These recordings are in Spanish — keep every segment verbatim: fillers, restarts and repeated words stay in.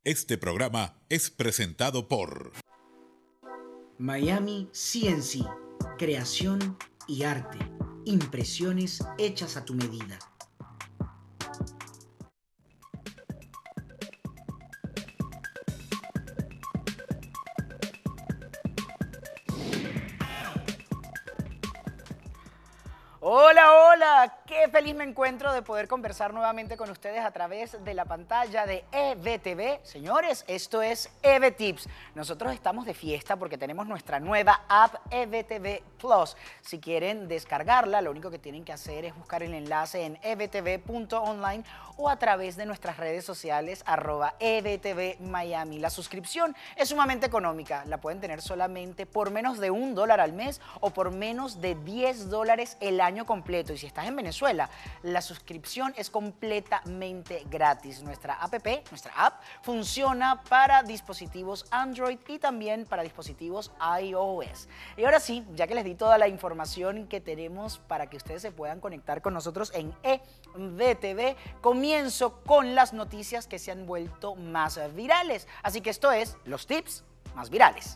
Este programa es presentado por Miami C N C, creación y arte, impresiones hechas a tu medida. Hola, hola, qué feliz me encuentro de poder conversar nuevamente con ustedes a través de la pantalla de E V T V. Señores, esto es E V Tips. Nosotros estamos de fiesta porque tenemos nuestra nueva app E V T V Plus. Si quieren descargarla, lo único que tienen que hacer es buscar el enlace en e v t v punto online o a través de nuestras redes sociales arroba E V T V Miami. La suscripción es sumamente económica, la pueden tener solamente por menos de un dólar al mes o por menos de diez dólares el año completo. Y si estás en Venezuela, la suscripción es completamente gratis. Nuestra app, nuestra app funciona para dispositivos Android y también para dispositivos iOS. Y ahora sí, ya que les di toda la información que tenemos para que ustedes se puedan conectar con nosotros en E V T V, comienzo con las noticias que se han vuelto más virales. Así que esto es los tips más virales.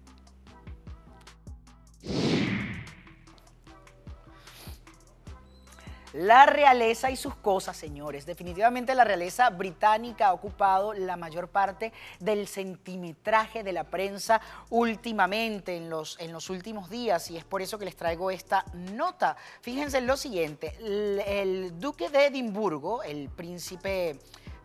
La realeza y sus cosas, señores. Definitivamente la realeza británica ha ocupado la mayor parte del centimetraje de la prensa últimamente, en los, en los últimos días, y es por eso que les traigo esta nota. Fíjense en lo siguiente, el, el duque de Edimburgo, el príncipe...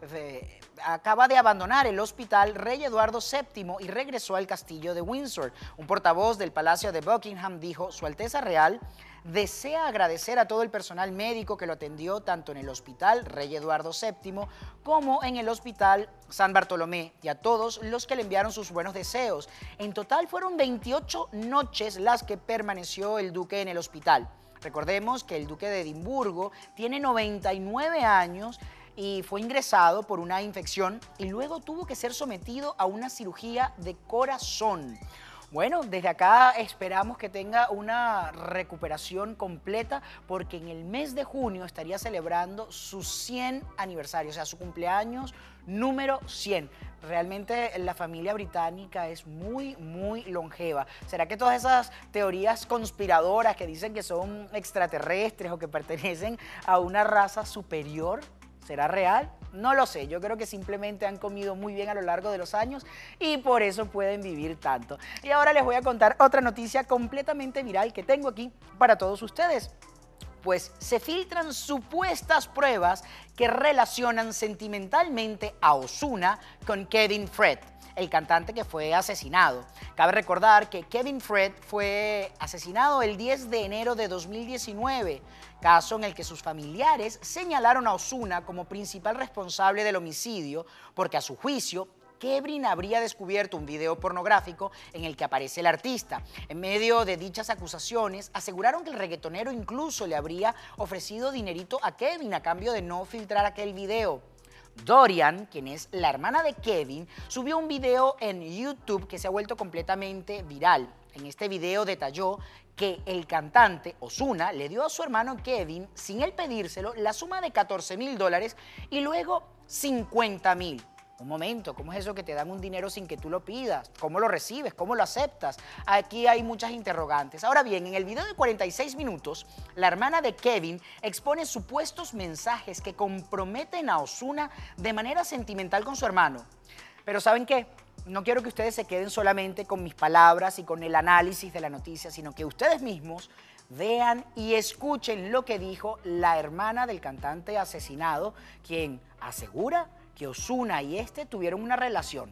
Eh, acaba de abandonar el hospital Rey Eduardo séptimo y regresó al castillo de Windsor. Un portavoz del Palacio de Buckingham dijo: Su Alteza Real desea agradecer a todo el personal médico que lo atendió tanto en el hospital Rey Eduardo séptimo como en el hospital San Bartolomé y a todos los que le enviaron sus buenos deseos. En total fueron veintiocho noches las que permaneció el duque en el hospital. Recordemos que el duque de Edimburgo tiene noventa y nueve años y fue ingresado por una infección y luego tuvo que ser sometido a una cirugía de corazón. Bueno, desde acá esperamos que tenga una recuperación completa porque en el mes de junio estaría celebrando su cien aniversario, o sea, su cumpleaños número cien. Realmente la familia británica es muy, muy longeva. ¿Será que todas esas teorías conspiradoras que dicen que son extraterrestres o que pertenecen a una raza superior será real? No lo sé, yo creo que simplemente han comido muy bien a lo largo de los años y por eso pueden vivir tanto. Y ahora les voy a contar otra noticia completamente viral que tengo aquí para todos ustedes. Pues se filtran supuestas pruebas que relacionan sentimentalmente a Ozuna con Kevin Fred, el cantante que fue asesinado. Cabe recordar que Kevin Fred fue asesinado el diez de enero de dos mil diecinueve, caso en el que sus familiares señalaron a Ozuna como principal responsable del homicidio porque a su juicio Kevin habría descubierto un video pornográfico en el que aparece el artista. En medio de dichas acusaciones, aseguraron que el reggaetonero incluso le habría ofrecido dinerito a Kevin a cambio de no filtrar aquel video. Dorian, quien es la hermana de Kevin, subió un video en YouTube que se ha vuelto completamente viral. En este video detalló que el cantante Ozuna le dio a su hermano Kevin, sin él pedírselo, la suma de catorce mil dólares y luego cincuenta mil. Un momento, ¿cómo es eso que te dan un dinero sin que tú lo pidas? ¿Cómo lo recibes? ¿Cómo lo aceptas? Aquí hay muchas interrogantes. Ahora bien, en el video de cuarenta y seis minutos, la hermana de Kevin expone supuestos mensajes que comprometen a Ozuna de manera sentimental con su hermano. Pero ¿saben qué? No quiero que ustedes se queden solamente con mis palabras y con el análisis de la noticia, sino que ustedes mismos vean y escuchen lo que dijo la hermana del cantante asesinado, quien asegura que Ozuna y este tuvieron una relación.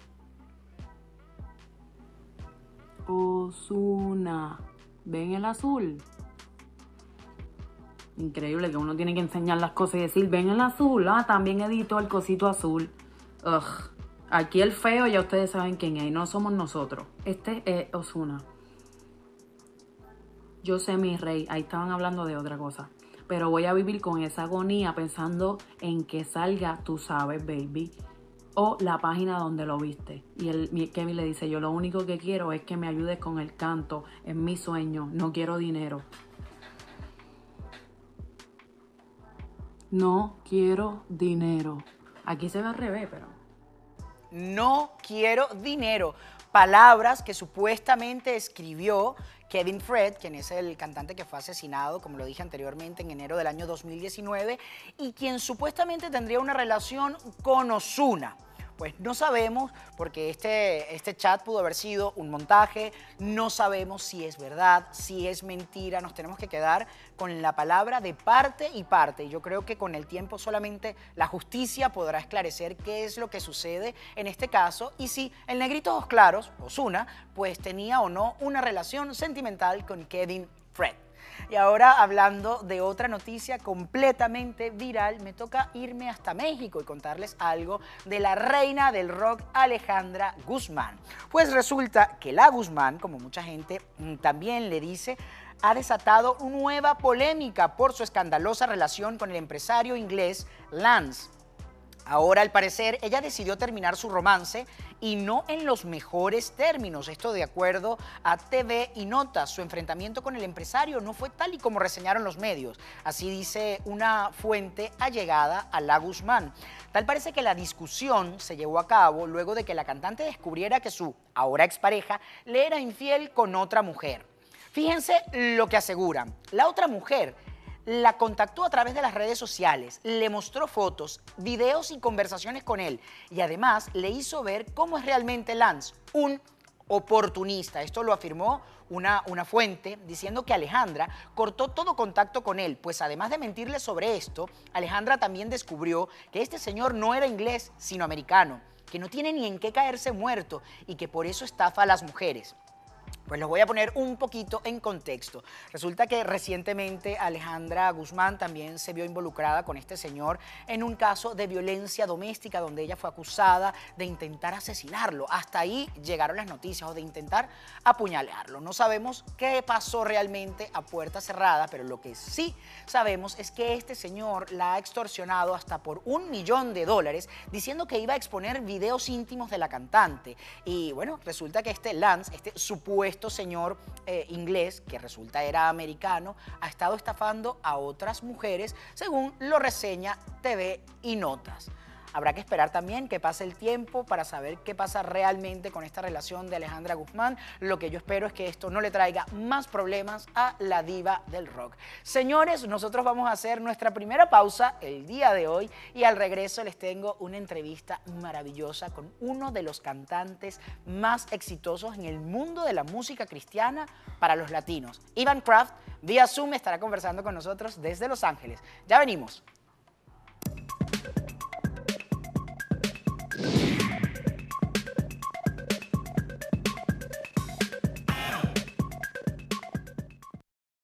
Ozuna, ¿ven el azul? Increíble que uno tiene que enseñar las cosas y decir, ven el azul. Ah, también editó el cosito azul. Ugh. Aquí el feo ya ustedes saben quién es y no somos nosotros. Este es Ozuna. Yo sé, mi rey, ahí estaban hablando de otra cosa. Pero voy a vivir con esa agonía pensando en que salga, tú sabes, baby, o la página donde lo viste. Y el, Kevin le dice, yo lo único que quiero es que me ayudes con el canto, es mi sueño, no quiero dinero. No quiero dinero. Aquí se ve al revés, pero... no quiero dinero. Palabras que supuestamente escribió Kevin Fred, quien es el cantante que fue asesinado, como lo dije anteriormente, en enero del año dos mil diecinueve, y quien supuestamente tendría una relación con Ozuna. Pues no sabemos, porque este, este chat pudo haber sido un montaje, no sabemos si es verdad, si es mentira, nos tenemos que quedar con la palabra de parte y parte. Y yo creo que con el tiempo solamente la justicia podrá esclarecer qué es lo que sucede en este caso y si el negrito ojos claros, Ozuna, pues tenía o no una relación sentimental con Kevin Fred. Y ahora, hablando de otra noticia completamente viral, me toca irme hasta México y contarles algo de la reina del rock, Alejandra Guzmán. Pues resulta que la Guzmán, como mucha gente también le dice, ha desatado nueva polémica por su escandalosa relación con el empresario inglés Lance. Ahora, al parecer, ella decidió terminar su romance y no en los mejores términos. Esto de acuerdo a T V y Notas. Su enfrentamiento con el empresario no fue tal y como reseñaron los medios. Así dice una fuente allegada a la Guzmán. Tal parece que la discusión se llevó a cabo luego de que la cantante descubriera que su ahora expareja le era infiel con otra mujer. Fíjense lo que aseguran. La otra mujer la contactó a través de las redes sociales, le mostró fotos, videos y conversaciones con él y además le hizo ver cómo es realmente Lance, un oportunista. Esto lo afirmó una, una fuente diciendo que Alejandra cortó todo contacto con él, pues además de mentirle sobre esto, Alejandra también descubrió que este señor no era inglés, sino americano, que no tiene ni en qué caerse muerto y que por eso estafa a las mujeres. Pues los voy a poner un poquito en contexto. Resulta que recientemente Alejandra Guzmán también se vio involucrada con este señor en un caso de violencia doméstica donde ella fue acusada de intentar asesinarlo. Hasta ahí llegaron las noticias, o de intentar apuñalarlo. No sabemos qué pasó realmente a puerta cerrada, pero lo que sí sabemos es que este señor la ha extorsionado hasta por un millón de dólares diciendo que iba a exponer videos íntimos de la cantante. Y bueno, resulta que este Lance, este supuesto señor eh, inglés, que resulta era americano, ha estado estafando a otras mujeres, según lo reseña T V y Notas. Habrá que esperar también que pase el tiempo para saber qué pasa realmente con esta relación de Alejandra Guzmán. Lo que yo espero es que esto no le traiga más problemas a la diva del rock. Señores, nosotros vamos a hacer nuestra primera pausa el día de hoy y al regreso les tengo una entrevista maravillosa con uno de los cantantes más exitosos en el mundo de la música cristiana para los latinos. Ivan Kraft, vía Zoom, estará conversando con nosotros desde Los Ángeles. Ya venimos.